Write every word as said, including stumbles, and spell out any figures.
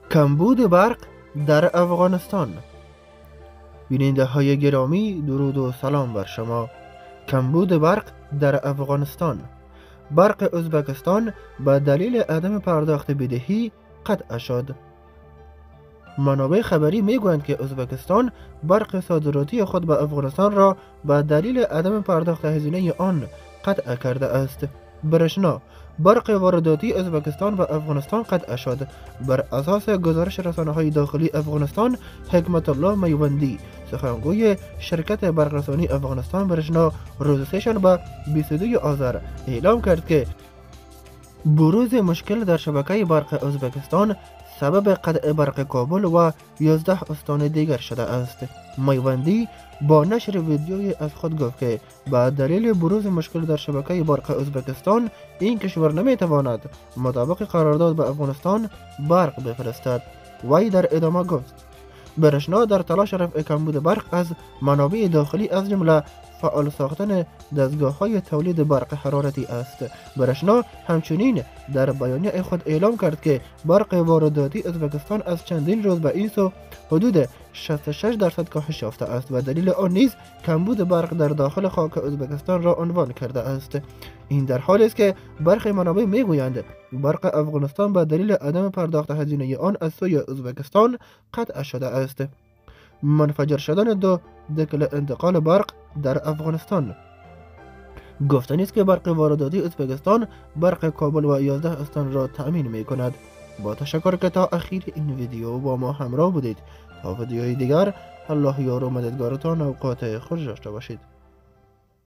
کمبود برق در افغانستان. بیننده های گرامی، درود و سلام بر شما. کمبود برق در افغانستان. برق ازبکستان به دلیل عدم پرداخت بدهی قطع شد. منابع خبری میگویند که ازبکستان برق صادراتی خود به افغانستان را به دلیل عدم پرداخت هزینه آن قطع کرده است. برشنا: برق وارداتی ازبکستان به افغانستان قطع شد. بر اساس گزارش رسانه‌های داخلی افغانستان، حکمت الله میوندی، سخنگوی شرکت برقرسانی افغانستان برشنا، روز سه‌شنبه بیست و دوم آذر اعلام کرد که بروز مشکل در شبکه برق ازبکستان سبب قطع برق کابل و یازده استان دیگر شده است. میوندی با نشر ویدیویی از خود گفت که به دلیل بروز مشکل در شبکه برق ازبکستان این کشور نمیتواند مطابق قرارداد به افغانستان برق بفرستد. وی در ادامه گفت برشنا در تلاش رفع کمبود برق از منابع داخلی از جمله فعال ساختن دستگاه‌های تولید برق حرارتی است. برشنا همچنین در بیانیه خود اعلام کرد که برق وارداتی ازبکستان از چندین روز به این سو حدود شصت و شش درصد کاهش یافته است و دلیل آن نیز کمبود برق در داخل خاک ازبکستان را عنوان کرده است. این در حالی است که برخی منابع میگویند برق افغانستان به دلیل عدم پرداخت هزینه آن از سوی ازبکستان قطع شده است. منفجر شدن دو دکل انتقال برق در افغانستان. گفتنی است که برق وارداتی ازبکستان برق کابل و یازده استان را تأمین می کند. با تشکر که تا اخیر این ویدیو با ما همراه بودید. تا ویدیوهای دیگر، الله یار و مددگارتان اوقات خوش داشته باشید.